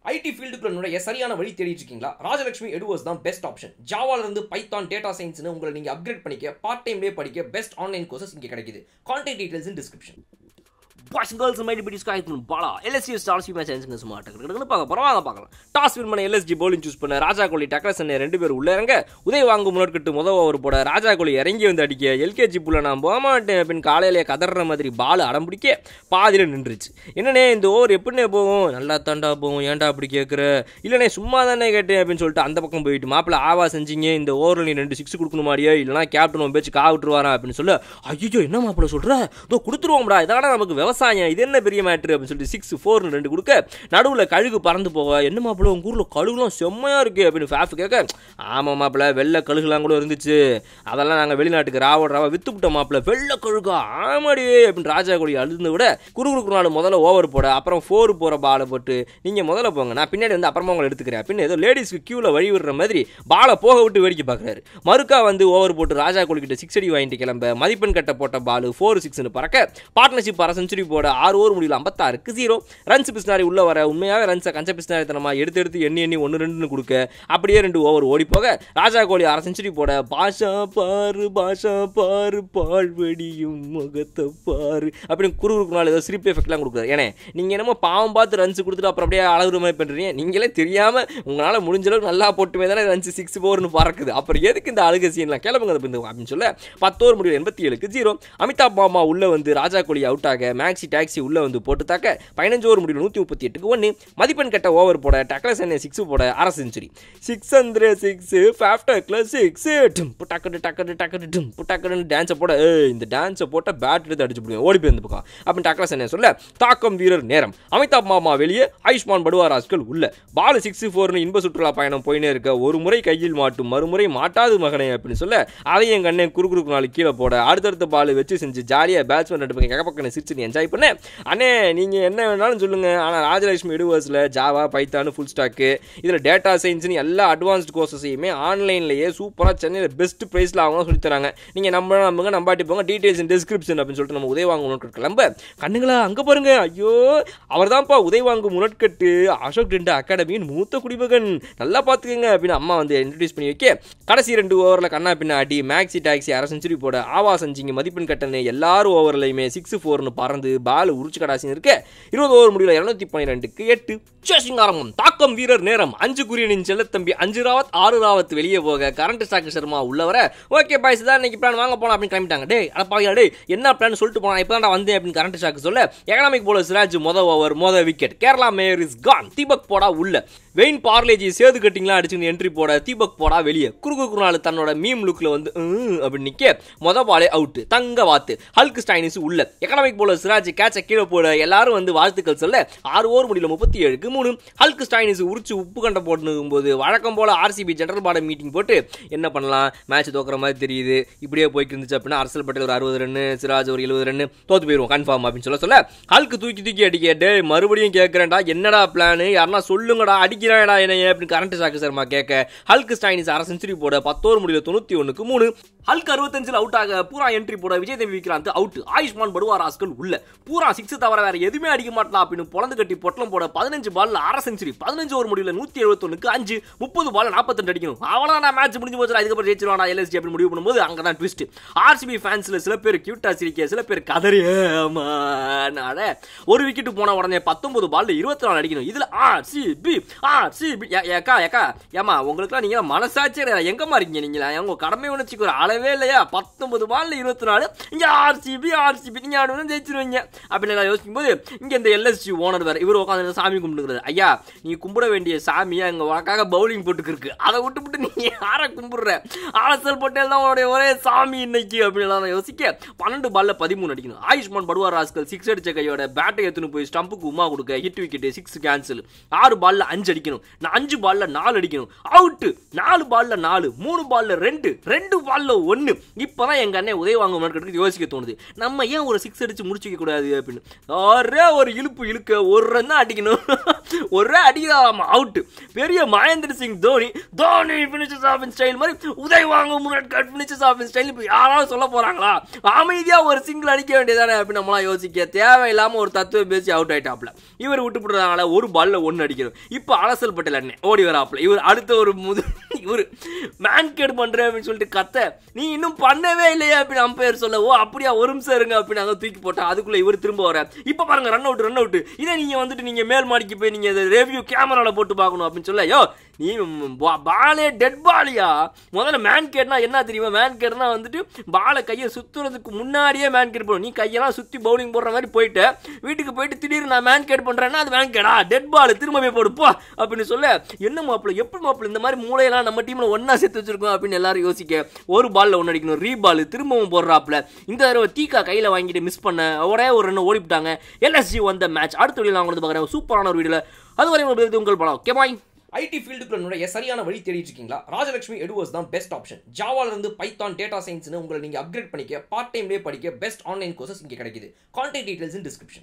ID ஃபீல்டுக்குள்ள நுழைய சரியான வழி தேடிட்டு இருக்கீங்களா? ராஜலட்சுமி எடுவர்ஸ் தான் பெஸ்ட் ஆப்ஷன். ஜாவால இருந்து பைத்தான், டேட்டா சயின்ஸ்னு உங்களை நீங்க அப்கிரேட் பண்ணிக்க பார்ட் டைம்லேயே படிக்க பெஸ்ட் ஆன்லைன் கோர்சஸ் இங்கே கிடைக்குது. Contact details in description. Boys and girls, my dear guys, Balaw. LSG stars you match and smart. பார்க்கலாம். டாஸ் வின் பண்ண LSG bowling choose பண்ண ராஜாகோலி டக்ளசன் ரெண்டு பேர் உள்ள இறங்க உதய வாங்கு முன்னோட்கிட்டு முதல் ஓவர் போட ராஜாகோலி இறங்கி வந்து அடிக்க எல்கேஜி புள்ள நான் போக மாட்டேன் அப்படின்னு காலையிலே கதற மாதிரி பால் அடம் பிடிக்க பாதியில் நின்றுச்சு. என்னண்ணே இந்த ஓவர் எப்படின்னே போகும்? நல்லா தாண்டா போகும், ஏன்டா அப்படி கேட்குற? இல்லைண்ணே சும்மா தானே கேட்டேன் அப்படின்னு சொல்லிட்டு அந்த பக்கம் போயிட்டு மாப்பிள்ள ஆவா செஞ்சீங்க, இந்த ஓவரில் நீ 2 6 கொடுக்கணுமாடியோ, இல்லைனா கேப்டன் பேச்சு காவிட்டுருவாரா அப்படின்னு சொல்ல, ஐயோ என்ன மாப்பிள்ள சொல்கிற, இதோ கொடுத்துருவோம்டா, இதனால நமக்கு விவசாயம், இது என்ன பெரிய மேட்ரு அப்படின்னு சொல்லிட்டு 6-4 2 கொடுக்க நடுவில் கழுகு பறந்து போக, என்ன மாப்பிள்ள உங்க ஊரில் கழுகுலாம் செம்மையா இருக்கு அப்படின்னு ஃபேஃப் கேட்க, ஆமாம் மாப்பிள்ள வெள்ளை கழுகுலாம் கூட இருந்துச்சு, அதெல்லாம் நாங்கள் வெளிநாட்டுக்கு ராவா வித்துவிட்ட மாப்பிள்ள, வெள்ளை கழுகா ஆமாடி அப்படின்னு ராஜாகோலி அழுந்து விட குறுகுறுக்கு நாள் முதல்ல ஓவர் போட அப்புறம் 4 போகிற பாலை போட்டு நீங்கள் முதல்ல போங்க, நான் பின்னாடி வந்து அப்புறமா உங்களை எடுத்துக்கிறேன் அப்படின்னு ஏதோ லேடிஸ்க்கு கியூவில் வழி விடுற மாதிரி பாலை போக விட்டு வேடிக்கை பார்க்குறாரு. மறுக்கா வந்து ஓவர் போட்டு ராஜாகோலி கிட்ட 6 அடி வாங்கிட்டு கிளம்ப மதிப்பெண் கட்ட போட்ட பால் 4-6 பறக்க பார்ட்னர்ஷிப் அரை செஞ்சுரி போட 6 ஓவர் முடியல 56க்கு 0 ரன்ஸ் பிஸ்னாரி உள்ள வர உண்மையாகவே ரன்ஸை கஞ்ச பிஸ்னாரி தனமா எடுத்து எண்ணி 1-2 கொடுக்க அப்படியே 2 ஓவர் ஓடி போக ராஜாகோலி அரை செஞ்சுரி போட பாஷா பாரு பால்வடியும் முகத்தை பாரு அப்படின்னு குறுகுறுக்கு நாள் ஏதோ சிரிப்பு எஃபெக்ட்லாம் கொடுக்குறாரு. ஏன்னா நீங்கள் என்னமோ பாவம் பார்த்து ரன்ஸ் கொடுத்துட்டு அப்புறம் அப்படியே அழகுற மாதிரி பண்ணுறீங்க, நீங்களே தெரியாமல் உங்களால் முடிஞ்ச அளவுக்கு நல்லா போட்டுமே தானே ரன்ஸ் 6-4 பறக்குது, அப்புறம் எதுக்கு இந்த அழுக சீன்லாம் கிளம்புங்க அப்படின்னு சொல்ல 10 ஓவர் முடியல 87க்கு 0 அமிதாப் மாமா உள்ள வந்து ராஜாகோலி அவுட் ஆக மேக்ஸி டாக்ஸி உள்ள வந்து போட்டு தாக்க 15 ஓவர் முடியல 138க்கு 1 மதிப்பெண் கட்ட ஓவர் போட டக்ளசன் 6 போட அரை செஞ்சுரி 606 ஃபேஃப்டக்ல 6 புட்டாக்கட்டு டான்ஸை போட இந்த டான்ஸை போட்ட பேட் எடுத்து அடிச்சு போடுவேன் ஓடி போய் பக்கம் அப்படின்னு டக்ளசன் சொல்ல தாக்கம் வீரர் நேரம் அமிதாப் மாமா வெளியே ஆயுஷ்மான் படுவா ராஸ்கல் உள்ள பால் 6-4 இன்ப சுற்றுலா பயணம் போயினே இருக்க ஒரு முறை கையில் மாட்டும் மறுமுறை மாட்டாது மகனே அப்படின்னு சொல்ல அதையும் என் கண்ணே குறுகுறுக்கு நாள் கீழே போட அடுத்தடுத்த பால் வச்சு செஞ்சு ஜாலியாக பேட்ஸ்மேன் 2 பக்கம் கப்பக்கனை சிரிச்சு என்ஜாய் பண்ண, அண்ணே நீங்கள் என்ன வேணாலும் சொல்லுங்கள், ஆனால் ராஜலட்சுமி எடுவர்ஸில் ஜாவா பைத்தான் ஃபுல் ஸ்டாக்கு இதில் டேட்டா சயின்ஸ்னு எல்லா அட்வான்ஸ்டு கோர்ஸஸையுமே ஆன்லைன்லேயே சூப்பராக சென்னையில் பெஸ்ட் ப்ரைஸில் அவங்க சொல்லி தராங்க. நீங்கள் நம்புங்க நம்பாட்டி போங்க, டீட்டெயில்ஸ் இன் டிஸ்கிரிப்ஷன் அப்படின்னு சொல்லிட்டு நம்ம உதய வாங்கும் முன்னோட்கட்டு கிளம்ப, கண்ணுங்களா அங்கே பாருங்க, ஐயோ அவர் தான்ப்பா உதய வாங்கும் முன்னோட்கட்டு அசோக் டெண்டா அகாடமியின் மூத்த குடிமகன், நல்லா பார்த்துக்கங்க அப்படின்னு அம்மா வந்து இன்ட்ரடியூஸ் பண்ணி வைக்க கடைசி 2 ஓவரில் கண்ணா பின்னா அடி மேக்ஸி டாக்ஸி அரை செஞ்சுரி போட ஆவா செஞ்சிங்க மதிப்பெண் கட்டணு எல்லாரும் ஓவர்லையுமே 6-4 பறந்து பால் உரிச்சு கடாசின்னு இருக்க 20 ஓவர் முடியல 212க்கு 8 சேசிங் ஆரம்பம் தாக்கம் வீரர் நேரம் 5 குரியனின் செல்லத்தம்பி 5 ராவத் 6 ராவத் வெளியே போக கரண்ட் ஸ்டாக் சர்மா உள்ள வர ஓகே பாய்ஸ் தான் இன்னைக்கு பிளான் வாங்க போலாம் அப்படின்னு கிளம்பிட்டாங்க. டே அடப்பாவியா டே என்ன பிளான் சொல்லிட்டு போனா இப்போ தான் வந்தேன் அப்படின்னு கரண்ட் ஸ்டாக் சொல்ல எகனாமிக் போலர் சிராஜ் மொதல் ஓவர் மொதல் விக்கெட் கேரளா மேயர் இஸ் கான் தீபக் போடா உள்ள வெயின் பார்லேஜி சேது கட்டிங்லாம் அடிச்சு என்ட்ரி போட தீபக் போடா வெளியே குறுக்கு நாள் தன்னோட மீம் லுக்ல வந்து அப்படின்னு நிக்க மொத பாலே அவுட் தங்க வாத்து ஹல்க் ஸ்டைனிஸ் உள்ள எகனாமிக் போலர் சிராஜ் கேட்ச கீழே போட எல்லாரும் வந்து வாழ்த்துக்கள் சொல்ல 6 ஓவர் முடியல 37க்கு 3 ஹல்க் ஸ்டைனிஸ் உரிச்சு உப்பு கண்ட போட்டுக்கும் போது வழக்கம் போல RCB ஜெனரல் பாடி மீட்டிங் போட்டு என்ன பண்ணலாம், மேட்ச் தோக்குற மாதிரி தெரியுது, இப்படியே போய்க்கு இருந்துச்சு அப்படின்னா ஹர்ஷல் பட்டேல் ஒரு 60 ரன் சிராஜ் ஒரு 70 ரன் தோத்து போயிடுவோம் கன்ஃபார்ம் அப்படின்னு சொல்ல ஹல்க் தூக்கி அடிக்க மறுபடியும் கேட்கிறேன்டா என்னடா பிளான் யாருன்னா சொல்லுங்கடா அடிக்கிறாடா என்ன அப்படின்னு கரண்ட் ஸ்டாக் சர்மா கேட்க ஹல்க் ஸ்டைனிஸ் அரை செஞ்சுரி போட 10 ஓவர் முடியல 91க்கு 3 ஹல்க் 65 அவுட் ஆக பூரா என்ட்ரி போட விஜய் தேவி விக்ராந்த் அவுட் ஆயுஷ்மான் படுவா ராஸ்கல் உள்ள பூரா 6 தவிர வேற எதுவுமே அடிக்க மாட்டா அப்படின்னு பொழந்து கட்டி பொட்டலம் போட 15 பால்ல அரை செஞ்சுரி 15 ஓவர் முடியல 171க்கு 5 30 பால் 42 அடிக்கணும் அவ்வளவுதான் மேட்ச் முடிஞ்சு போச்சு, அதுக்கப்புறம் ஜெயிச்சிருவானா LSG அப்படின்னு முடிவு பண்ணும்போது அங்கதான் ட்விஸ்ட். RCB ஃபேன்ஸ்ல சில பேர் கியூட்டா சிரிக்க சில பேர் கதறியாட ஒரு விக்கெட் போன உடனே 19 பால்ல 24 அடிக்கணும். இதுல RCB ஏக்கா ஏமா உங்களுக்குலாம் நீங்க மனசாட்சி எங்கம்மா இருக்கீங்க, நீங்களா உங்க கடமை உணர்ச்சிக்கு ஒரு அளவே இல்லையா, 19 பால்ல 24 இங்க RCB நீங்க ஆடுவது ஜெயிச்சிருவீங்க அப்படின்னு யோசிக்கும் போது இங்க இந்த LSG ஓனர் வேற இவர் உட்காந்து சாமி கும்பிடுறது, ஐயா நீங்க கும்பிட வேண்டிய சாமியா எங்க உனக்காக பவுலிங் போட்டுக்கு இருக்கு, அதை விட்டு நீ யார கும்பிடுற, ஹர்ஷல் பட்டேல் தான் உன்னுடைய ஒரே சாமி இன்னைக்கு அப்படின்னு யோசிக்க 12 பால்ல 13 அடிக்கணும். ஆயுஷ்மான் படுவா ராஸ்கல் 6 அடிச்ச கையோட பேட்டை எடுத்துன்னு போய் ஸ்டம்புக்கு உமா கொடுக்க ஹிட் விக்கெட் 6 கேன்சல் 6 பால்ல 5 அடிக்கணும் 5 பால்ல 4 அடிக்கணும் அவுட் 4 பால்ல 4 3 பால்ல 2 பால்ல 1 இப்போதான் எங்கள் அண்ணன் உதவி வாங்க மாட்டேங்கிறதுக்கு யோசிக்க தோணுது. நம்ம ஏன் ஒரு 6 அடிச்சு முடிச்சிக்க கூடாது அப்படின்னு ஒரே ஒரு இழுக்க ஒரு ரன் தான் அடிக்கணும். ஒரே அடிக்கலாம் அவுட். பெரிய Mahendra Singh Dhoni finishes off in style மாதிரி உதவி வாங்க முன்னாடி ஃபினிஷஸ் ஆஃப் இன் ஸ்டைல் இப்போ யாராவது சொல்ல போறாங்களா? அமைதியாக ஒரு சிங்கிள் அடிக்க வேண்டியதானே அப்படின்னு நம்மளாம் யோசிக்க தேவையில்லாமல் ஒரு தத்துவம் பேசி அவுட் ஆயிட்டாப்ல. இவர் விட்டு போடுறாங்களா ஒரு பால்ல 1 அடிக்கணும். இப்போ அலசல் பட்டேல் அண்ணன் ஓடி வராப்ல. இவர் அடுத்த ஒரு இவர் மேன்கேட் பண்றேன் அப்படின்னு சொல்லிட்டு கத்த நீ இன்னும் பண்ணவே இல்லையா அப்படின்னு அம்பையர் சொல்ல ஓ அப்படியா ஒரு நிமிஷம் இருங்க அப்படின்னு அங்கே தூக்கி போட்டா அதுக்குள்ள இவர் திரும்ப வர இப்போ பாருங்க ரன் அவுட் இதை நீங்க வந்துட்டு நீங்க மேல் மாடிக்கு போய் நீங்க ரிவ்யூ கேமரால போட்டு பார்க்கணும் அப்படின்னு சொல்ல யோ நீ பாலே டெட் பாலியா முதல்ல மேன்கேட்னா என்ன தெரியுமா? மேன்கேட்னா வந்துட்டு பாலை கையை சுத்துறதுக்கு முன்னாடியே மேன்கேட் போடும். நீ கையெல்லாம் சுத்தி பவுலிங் போடுற மாதிரி போயிட்டு வீட்டுக்கு போயிட்டு திடீர்னு நான் மேன்கேட் பண்றேன்னா அது மேன்கேடா டெட் பால் திரும்ப போய் போடுப்போ அப்படின்னு சொல்ல என்ன மாப்பிள்ள எப்படி மாப்பிள்ள இந்த மாதிரி மூளையெல்லாம் நம்ம டீம்ல ஒன்னா சேர்த்து வச்சிருக்கோம் அப்படின்னு எல்லாரும் யோசிக்க ஒரு பால்ல 1 அடிக்கணும் ரீபால் திரும்பவும் போடுறாப்ல. இந்த தடவை தீக்கா கையில வாங்கிட்டு மிஸ் பண்ண ஒரே ஒரு ரன் ஓடிவிட்டாங்க. LSG வந்த மேட்ச் அடுத்த வீடியோ நான் உங்களுக்கு பார்க்குறேன் சூப்பரான ஒரு வீடியோல. அதுவரை உங்கள் படம் ஓகே பாய். ஐடி ஃபீல்டுக்குள்ள நுழைய சரியான வழி தேடிட்டு இருக்கீங்களா? ராஜலட்சுமி எட்வர்ஸ் தான் பெஸ்ட் ஆப்ஷன். ஜாவால இருந்து பைத்தான் டேட்டா சயின்ஸ்னு உங்களை நீங்க அப்கிரேட் பண்ணிக்க பார்ட் டைம்லேயே படிக்க பெஸ்ட் ஆன்லைன் கோர்சஸ் இங்கே கிடைக்குது. Contact details in description.